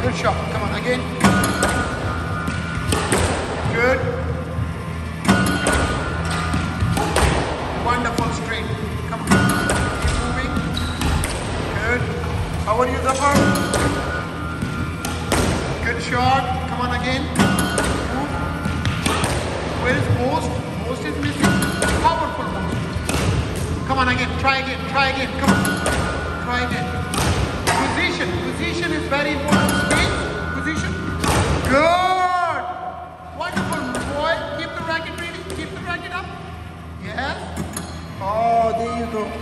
Good shot. Come on, again. Good. Wonderful straight. Come on. Keep moving. Good. How are you, Zafar? Good shot. Come on, again. Move. Where is post? Post is missing. Powerful post. Come on, again. Try again. Try again. Come on. Try again. Position. Position is very important. Space. Position. Good. Wonderful, boy. Keep the racket ready. Keep the racket up. Yes. Oh, there you go.